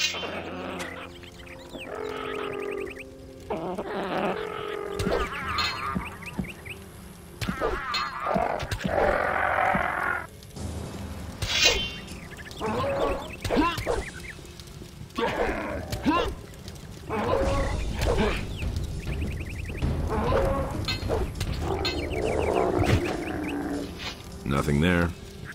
Nothing there.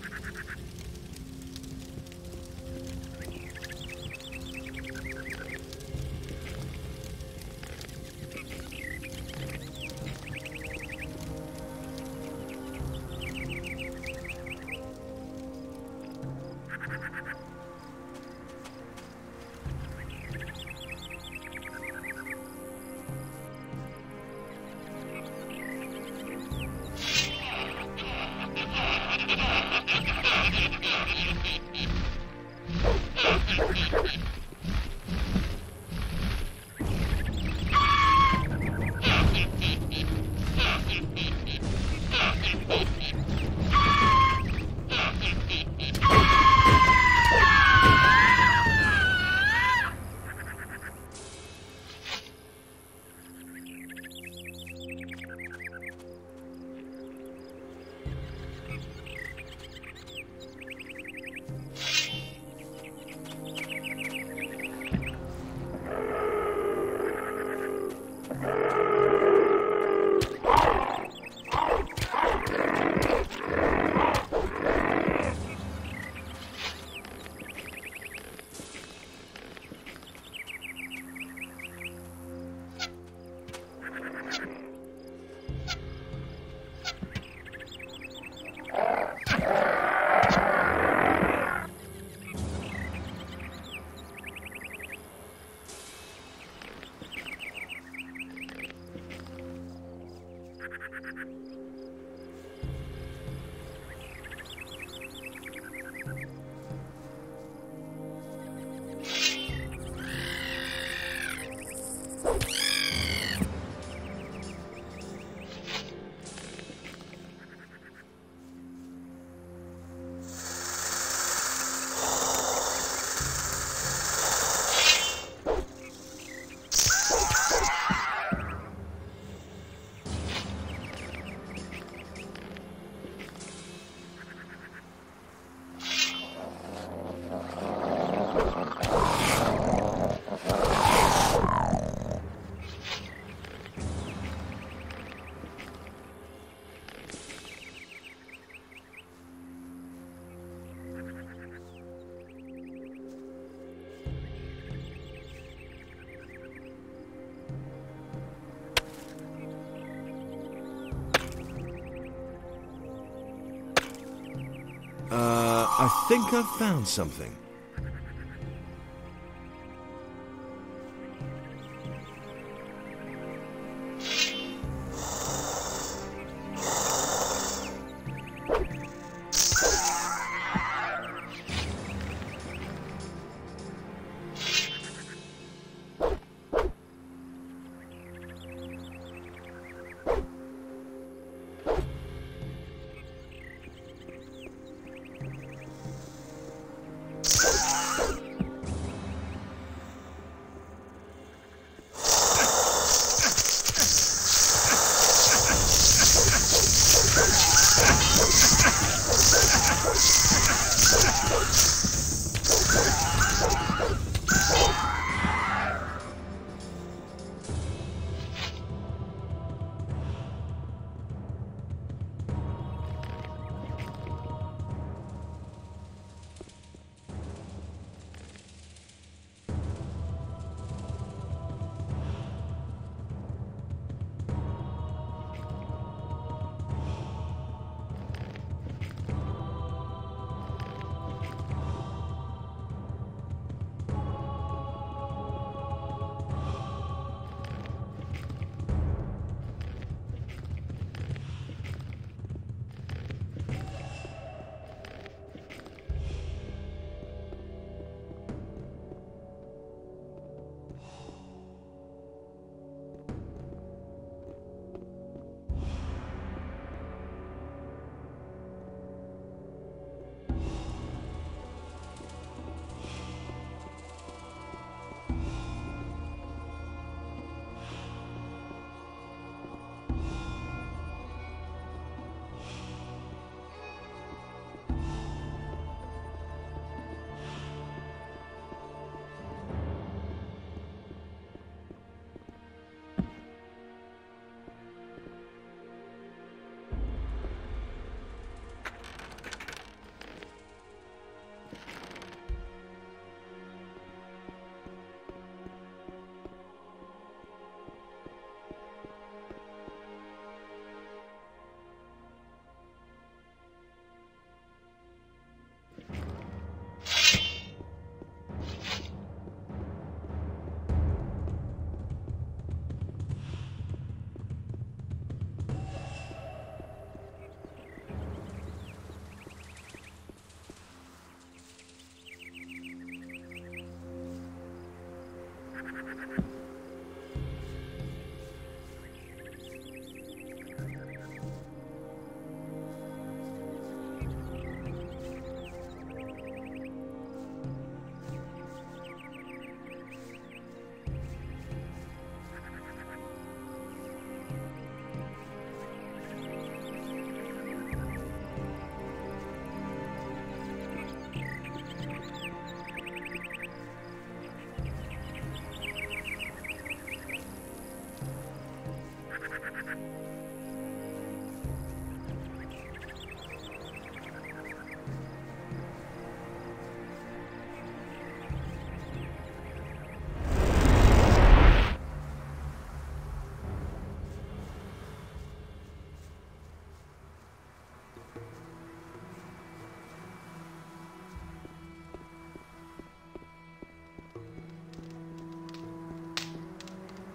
I think I've found something.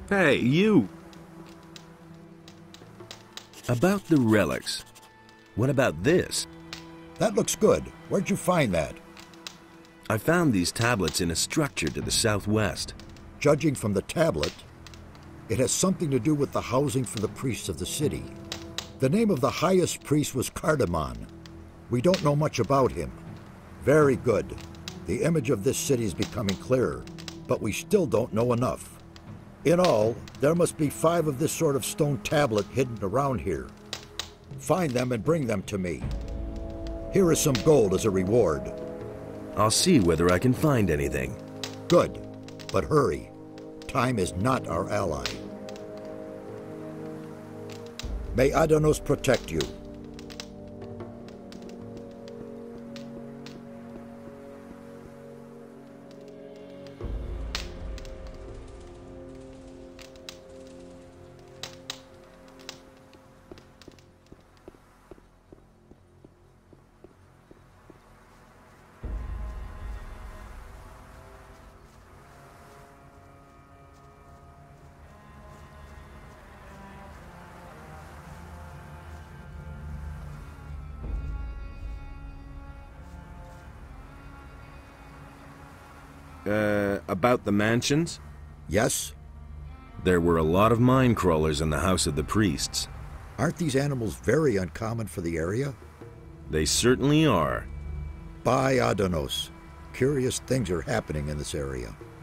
Hey, you! About the relics. What about this? That looks good. Where'd you find that? I found these tablets in a structure to the southwest. Judging from the tablet, it has something to do with the housing for the priests of the city. The name of the highest priest was Cardamon. We don't know much about him. Very good. The image of this city is becoming clearer, but we still don't know enough. In all, there must be 5 of this sort of stone tablet hidden around here. Find them and bring them to me. Here is some gold as a reward. I'll see whether I can find anything. Good, but hurry. Time is not our ally. May Adanos protect you. About the mansions? Yes? There were a lot of mine crawlers in the house of the priests. Aren't these animals very uncommon for the area? They certainly are. By Adanos, curious things are happening in this area.